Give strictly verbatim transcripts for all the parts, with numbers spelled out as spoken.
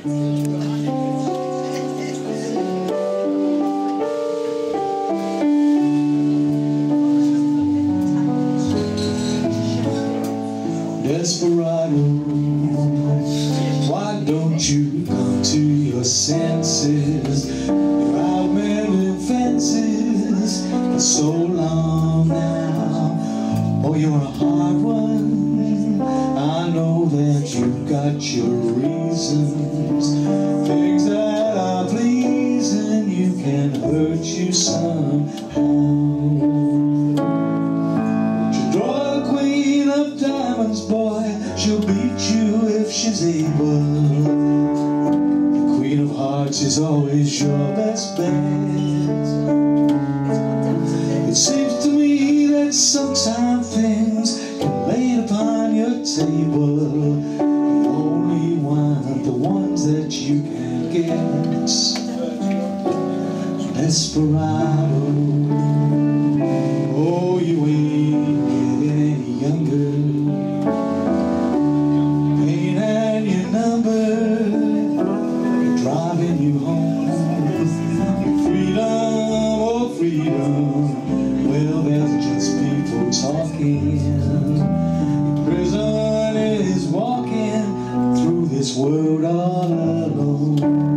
Desperado, why don't you come to your senses? You're out mending fences for so long now. Oh, you're a hard one. I know that you've got your reasons. Things that are pleasing you can hurt you somehow. Boy, she'll beat you if she's able. The Queen of Hearts is always your best bet. It seems to me that sometimes things can lay it upon your table. You only want the ones that you can get. Desperado, oh, you ain't getting any younger. Driving you home, your freedom, oh freedom. Well, there's just people talking. Your prison is walking through this world all alone.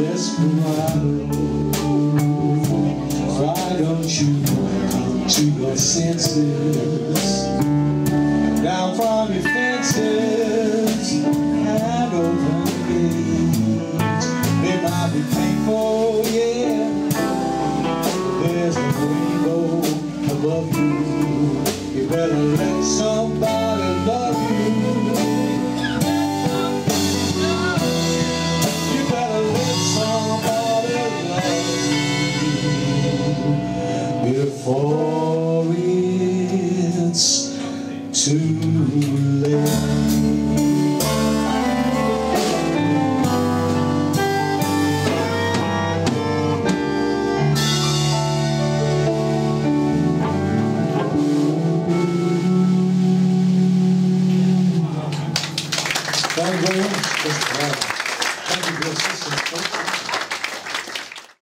Desperado, why don't you come to your senses? Down from your fences and open the gates. It might be painful, yeah, there's a rainbow above you. You better let somebody love you. You better let somebody love you before it's too late. Thank you very much. Thank you for your assistance, folks.